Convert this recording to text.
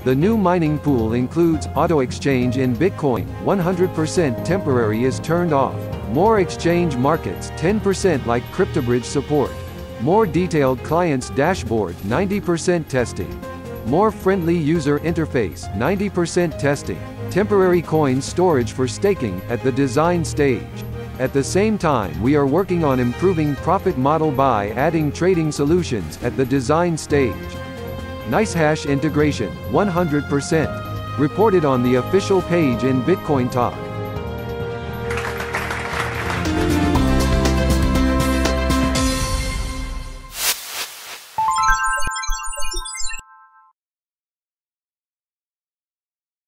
The new mining pool includes Autoexchange in Bitcoin, 100% temporary is turned off. More exchange markets, 10% like cryptobridge support. More detailed client's dashboard, 90% testing. More friendly user interface, 90% testing. Temporary coin storage for staking, at the design stage. At the same time we are working on improving profit model by adding trading solutions, at the design stage. NiceHash integration, 100%. Reported on the official page in Bitcointalk.